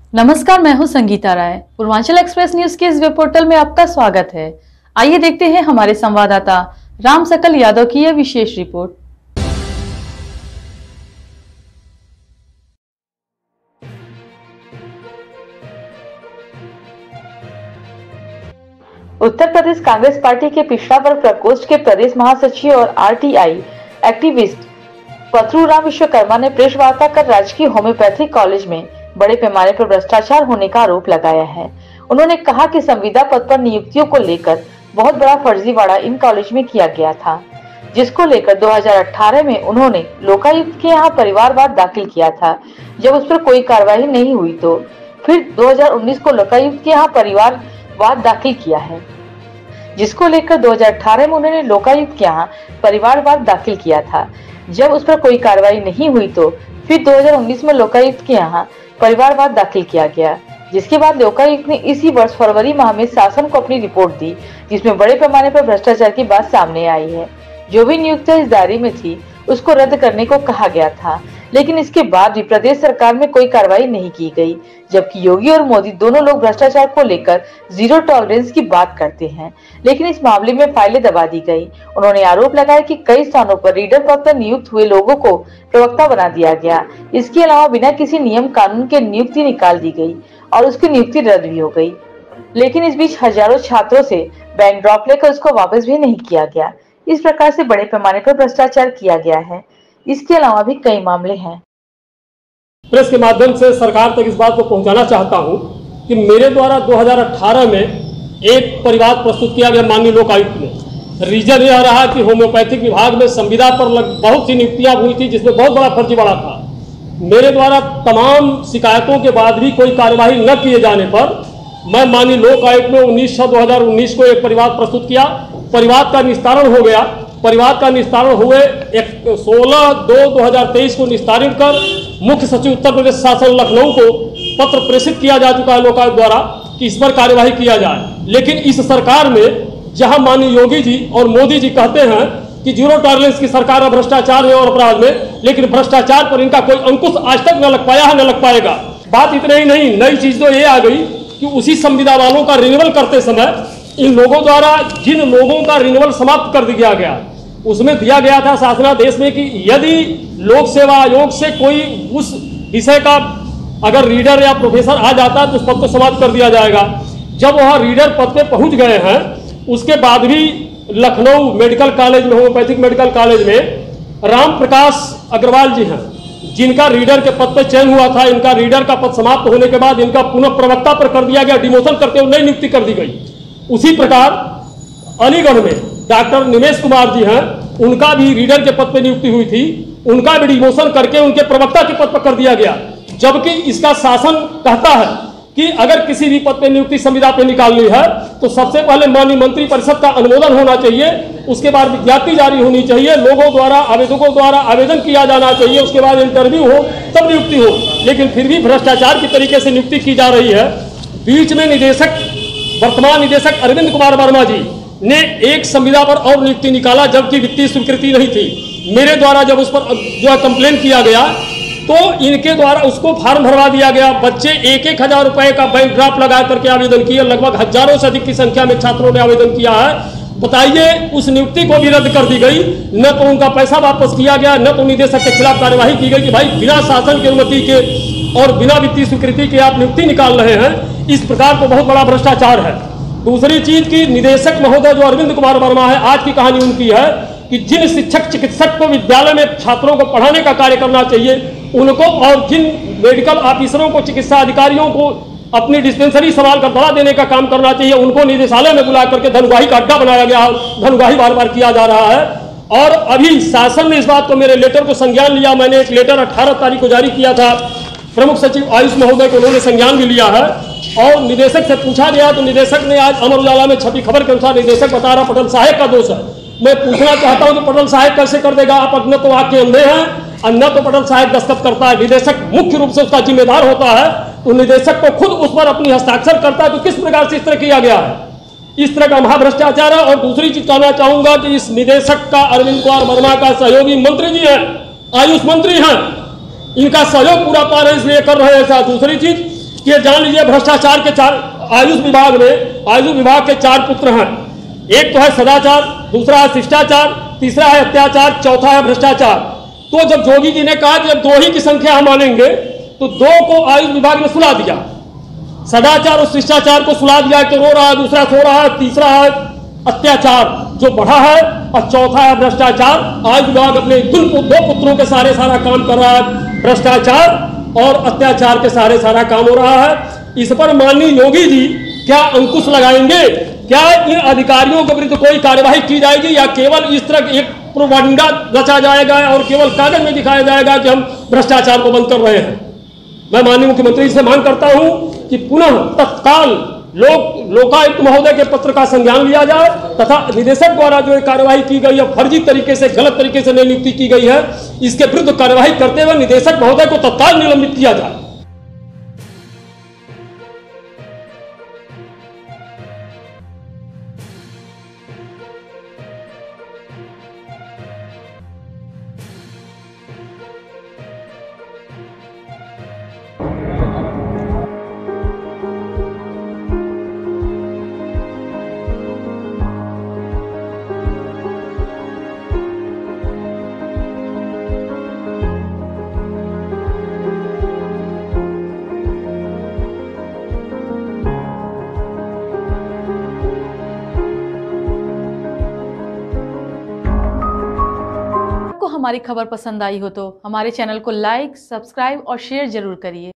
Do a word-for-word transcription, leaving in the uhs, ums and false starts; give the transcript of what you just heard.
नमस्कार, मैं हूं संगीता राय। पूर्वांचल एक्सप्रेस न्यूज के इस वेब पोर्टल में आपका स्वागत है। आइए देखते हैं हमारे संवाददाता राम सकल यादव की यह विशेष रिपोर्ट। उत्तर प्रदेश कांग्रेस पार्टी के पिछड़ा वर्ग प्रकोष्ठ के प्रदेश महासचिव और आरटीआई एक्टिविस्ट पथरूराम विश्वकर्मा ने प्रेस वार्ता कर राजकीय होम्योपैथिक कॉलेज में बड़े पैमाने पर भ्रष्टाचार होने का आरोप लगाया है। उन्होंने कहा कि संविदा पद पर नियुक्तियों को लेकर बहुत बड़ा फर्जीवाड़ा इन कॉलेज में किया गया था, जिसको लेकर दो हज़ार अठारह में उन्होंने लोकायुक्त के यहाँ परिवारवाद दाखिल किया था। जब उस पर कोई कार्रवाई नहीं हुई तो फिर दो हज़ार उन्नीस को लोकायुक्त के यहाँ परिवारवाद दाखिल किया है, जिसको लेकर दो हज़ार अठारह में उन्होंने लोकायुक्त के यहाँ परिवारवाद दाखिल किया था। जब उस पर कोई कार्रवाई नहीं हुई तो फिर दो हज़ार उन्नीस में लोकायुक्त के यहाँ परिवारवाद दाखिल किया गया, जिसके बाद लोकायुक्त ने इसी वर्ष फरवरी माह में शासन को अपनी रिपोर्ट दी, जिसमें बड़े पैमाने पर भ्रष्टाचार की बात सामने आई है। जो भी नियुक्तियां इस दायरे में थी उसको रद्द करने को कहा गया था, लेकिन इसके बाद भी प्रदेश सरकार में कोई कार्रवाई नहीं की गई, जबकि योगी और मोदी दोनों लोग भ्रष्टाचार को लेकर जीरो टॉलरेंस की बात करते हैं, लेकिन इस मामले में फाइलें दबा दी गई। उन्होंने आरोप लगाया कि कई स्थानों पर रीडर पद पर नियुक्त हुए लोगों को प्रवक्ता बना दिया गया। इसके अलावा बिना किसी नियम कानून के नियुक्ति निकाल दी गई और उसकी नियुक्ति रद्द भी हो गई, लेकिन इस बीच हजारों छात्रों से बैंक ड्रॉप लेकर उसको वापस भी नहीं किया गया। इस प्रकार से बड़े पैमाने पर भ्रष्टाचार किया गया है। इसके अलावा भी कई मामले हैं। प्रेस के माध्यम से सरकार तक इस बात को पहुंचाना चाहता हूं कि मेरे द्वारा दो हज़ार अठारह में एक परिवाद प्रस्तुत किया गया माननीय लोकायुक्त में। रीजन यह रहा कि होम्योपैथिक विभाग में संविदा पर बहुत सी नियुक्तियां हुई थी, जिसमें बहुत बड़ा फर्जीवाड़ा था। मेरे द्वारा तमाम शिकायतों के बाद भी कोई कार्यवाही न किए जाने पर मैं माननीय लोकायुक्त में उन्नीस छह दो हज़ार उन्नीस को एक परिवाद प्रस्तुत किया। परिवाद का निस्तारण हो गया। परिवाद का निस्तारण हुए सोलह दो दो हज़ार तेईस को निस्तारित कर मुख्य सचिव उत्तर प्रदेश शासन लखनऊ को पत्र प्रेषित किया जा चुका है लोकायुक्त द्वारा कि इस पर कार्यवाही किया जाए। लेकिन इस सरकार में जहां माननीय योगी जी और मोदी जी कहते हैं कि जीरो टॉलरेंस की सरकार है भ्रष्टाचार है और अपराध में, लेकिन भ्रष्टाचार पर इनका कोई अंकुश आज तक न लग पाया है, न लग पाएगा। बात इतना ही नहीं, नई चीज तो ये आ गई कि उसी संविदा वालों का रिन्यूअल करते समय इन लोगों द्वारा जिन लोगों का रिन्यूअल समाप्त कर दिया गया, उसमें दिया गया था शासनादेश में कि यदि लोक सेवा आयोग से कोई उस विषय का अगर रीडर या प्रोफेसर आ जाता है तो उस पद को समाप्त कर दिया जाएगा। जब वह रीडर पद पे पहुंच गए हैं, उसके बाद भी लखनऊ मेडिकल कॉलेज में, होम्योपैथिक मेडिकल कॉलेज में राम प्रकाश अग्रवाल जी हैं, जिनका रीडर के पद पर चयन हुआ था। इनका रीडर का पद समाप्त होने के बाद इनका पुनः प्रवक्ता पर कर दिया गया, डिमोशन करते हुए नई नियुक्ति कर दी गई। उसी प्रकार अलीगढ़ में डॉक्टर निमेश कुमार जी हैं, उनका भी रीडर के पद पर नियुक्ति हुई थी, उनका भी डिमोशन करके उनके प्रवक्ता के पद पर कर दिया गया। जबकि इसका शासन कहता है कि अगर किसी भी पद पर नियुक्ति संविदा पे निकालनी है तो सबसे पहले माननीय मंत्री परिषद का अनुमोदन होना चाहिए, उसके बाद विज्ञप्ति जारी होनी चाहिए, लोगों द्वारा आवेदकों द्वारा आवेदन किया जाना चाहिए, उसके बाद इंटरव्यू हो तब नियुक्ति हो। लेकिन फिर भी भ्रष्टाचार की तरीके से नियुक्ति की जा रही है। बीच में निदेशक वर्तमान निदेशक अरविंद कुमार वर्मा जी ने एक संविदा पर और नियुक्ति निकाला, जबकि वित्तीय स्वीकृति नहीं थी। मेरे द्वारा जब उस पर जो है कंप्लेन किया गया तो इनके द्वारा उसको फॉर्म भरवा दिया गया। बच्चे एक एक हजार रुपए का बैंक ड्राफ्ट लगा करके आवेदन किए। लगभग हजारों से अधिक की संख्या में छात्रों ने आवेदन किया है। बताइए, उस नियुक्ति को भी रद्द कर दी गई, न तो उनका पैसा वापस किया गया, न तो निदेशक के खिलाफ कार्यवाही की गई कि भाई बिना शासन की अनुमति के और बिना वित्तीय स्वीकृति के आप नियुक्ति निकाल रहे हैं। इस प्रकार को बहुत बड़ा भ्रष्टाचार है। दूसरी चीज की निदेशक महोदय जो अरविंद कुमार वर्मा है, आज की कहानी उनकी है कि जिन शिक्षक चिकित्सक को विद्यालय में छात्रों को पढ़ाने का कार्य करना चाहिए उनको, और जिन मेडिकल ऑफिसरों को, चिकित्सा अधिकारियों को अपनी डिस्पेंसरी संभाल कर दवा देने का काम करना चाहिए, उनको निदेशालय में बुला करके धनवाही का अड्डा बनाया गया, धनवाही बार बार किया जा रहा है। और अभी शासन ने इस बात को, मेरे लेटर को संज्ञान लिया। मैंने एक लेटर अठारह तारीख को जारी किया था प्रमुख सचिव आयुष महोदय को, उन्होंने संज्ञान भी लिया है। और निदेशक से पूछा गया तो निदेशक ने, आज अमर उजाला में छपी खबर के अनुसार निदेशक बता रहा पटेल साहब का दोष है। मैं पूछना चाहता हूं कि पटेल साहब कैसे कर देगा? आप न तो आंखें अंधे हैं और न तो पटेल साहब दस्तखत करता है। निदेशक मुख्य रूप से उसका जिम्मेदार होता है, तो निदेशक को खुद उस पर अपनी हस्ताक्षर करता है। तो किस प्रकार से इस तरह किया गया है? इस तरह का महाभ्रष्टाचार है। और दूसरी चीज कहना चाहूंगा कि इस निदेशक का अरविंद कुमार वर्मा का सहयोगी मंत्री जी हैं, आयुष मंत्री हैं, इनका सहयोग पूरा पा रहे इसलिए कर रहे हैं ऐसा। दूसरी चीज कि जान लीजिए भ्रष्टाचार के चार, आयुष विभाग में आयुष विभाग के चार पुत्र हैं। एक तो है सदाचार, दूसरा है शिष्टाचार, तीसरा है अत्याचार, चौथा है भ्रष्टाचार। तो जब जोगी जी ने कहा कि जब दो ही की संख्या हम मानेंगे तो दो को आयुष विभाग ने सुला दिया, सदाचार और शिष्टाचार को सुला दिया। तो रो रहा है, दूसरा सो रहा है, तीसरा है अत्याचार जो बढ़ा है, और चौथा है भ्रष्टाचार। आयुष विभाग अपने दो पुत्रों के सारे सारा काम कर रहा है, भ्रष्टाचार और अत्याचार के सारे सारा काम हो रहा है। इस पर माननीय योगी जी क्या अंकुश लगाएंगे? क्या इन अधिकारियों के विरुद्ध कोई कार्यवाही की जाएगी, या केवल इस तरह एक प्रोपेगेंडा रचा जाएगा और केवल कागज में दिखाया जाएगा कि हम भ्रष्टाचार को बंद कर रहे हैं? मैं माननीय मुख्यमंत्री से मांग करता हूं कि पुनः तत्काल लोक लोकायुक्त महोदय के पत्र का संज्ञान लिया जाए तथा निदेशक द्वारा जो कार्यवाही की गई है, फर्जी तरीके से, गलत तरीके से नियुक्ति की गई है, इसके विरुद्ध कार्यवाही करते हुए निदेशक महोदय को तत्काल निलंबित किया जाए। हमारी खबर पसंद आई हो तो हमारे चैनल को लाइक, सब्सक्राइब और शेयर जरूर करिए।